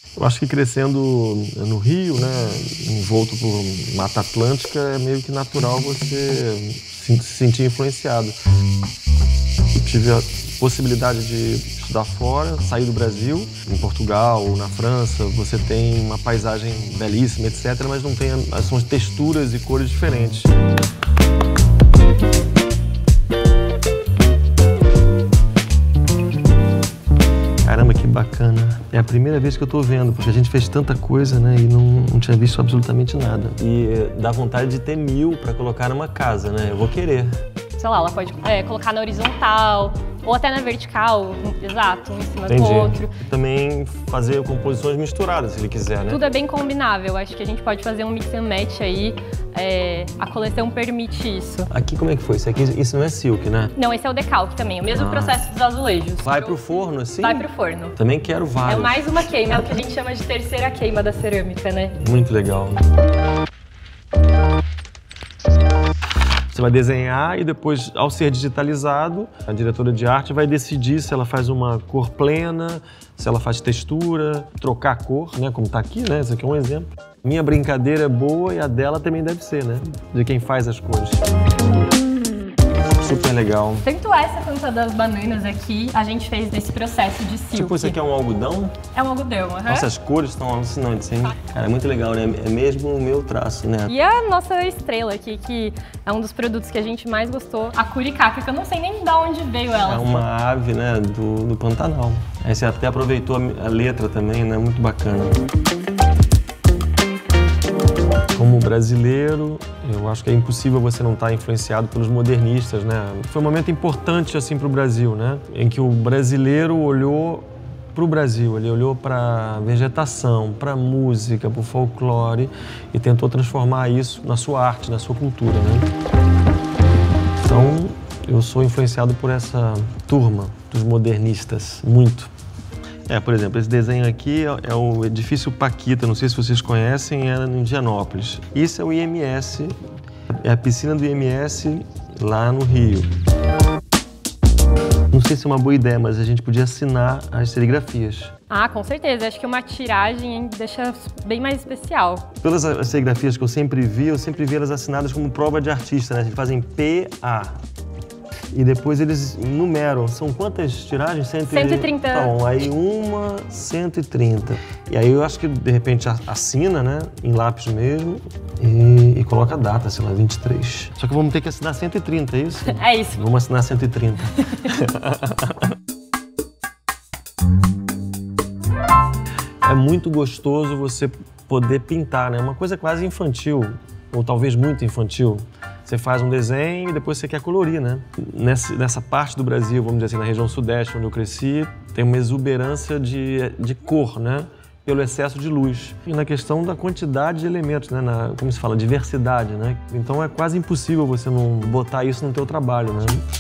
Eu acho que crescendo no Rio, né, envolto por Mata Atlântica, é meio que natural você se sentir influenciado. Eu tive a possibilidade de estudar fora, sair do Brasil, em Portugal ou na França, você tem uma paisagem belíssima, etc., mas não tem, são texturas e cores diferentes. Caramba, que bacana. É a primeira vez que eu tô vendo, porque a gente fez tanta coisa, né, e não tinha visto absolutamente nada. E dá vontade de ter 1000 para colocar numa casa, né? Eu vou querer. Sei lá, ela pode colocar na horizontal ou até na vertical, exato, um em cima Entendi. do outro. Também fazer composições misturadas, se ele quiser, né? Tudo é bem combinável, acho que a gente pode fazer um mix and match aí, a coleção permite isso. Aqui como é que foi? Isso não é silk, né? Não, esse é o decalque também, o mesmo processo dos azulejos. Vai pro forno, assim? Vai pro forno. Também quero vários. É mais uma queima, é o que a gente chama de terceira queima da cerâmica, né? Muito legal. Você vai desenhar e depois, ao ser digitalizado, a diretora de arte vai decidir se ela faz uma cor plena, se ela faz textura, trocar a cor, né? Como tá aqui, né? Esse aqui é um exemplo. Minha brincadeira é boa e a dela também deve ser, né? De quem faz as cores. Super legal. Tanto essa quanto a das bananas aqui, a gente fez nesse processo de silk. Tipo, isso aqui é um algodão? É um algodão, Nossa, as cores estão alucinantes, hein? Cara, é muito legal, né? É mesmo o meu traço, né? E a nossa estrela aqui, que é um dos produtos que a gente mais gostou, a curicaca, que eu não sei nem de onde veio ela. É uma ave, né, do Pantanal. Aí você até aproveitou a letra também, né? Muito bacana. Como brasileiro, eu acho que é impossível você não estar influenciado pelos modernistas, né? Foi um momento importante, assim, para o Brasil, né? Em que o brasileiro olhou para o Brasil, ele olhou para a vegetação, para a música, para o folclore e tentou transformar isso na sua arte, na sua cultura, né? Então, eu sou influenciado por essa turma dos modernistas, muito. Por exemplo, esse desenho aqui é o edifício Paquita, não sei se vocês conhecem, é em Indianópolis. Isso é o IMS, é a piscina do IMS lá no Rio. Não sei se é uma boa ideia, mas a gente podia assinar as serigrafias. Ah, com certeza. Acho que uma tiragem deixa bem mais especial. Todas as serigrafias que eu sempre vi elas assinadas como prova de artista, né? Eles fazem PA. E depois eles numeram. São quantas tiragens? 130. Então, aí 130. E aí eu acho que, de repente, assina, né? Em lápis mesmo. E coloca a data, sei lá, 23. Só que vamos ter que assinar 130, é isso? É isso. Vamos assinar 130. É muito gostoso você poder pintar, né? Uma coisa quase infantil, ou talvez muito infantil. Você faz um desenho e depois você quer colorir, né? Nessa parte do Brasil, vamos dizer assim, na região sudeste, onde eu cresci, tem uma exuberância de cor, né? Pelo excesso de luz. E na questão da quantidade de elementos, né? Como se fala, diversidade, né? Então é quase impossível você não botar isso no teu trabalho, né?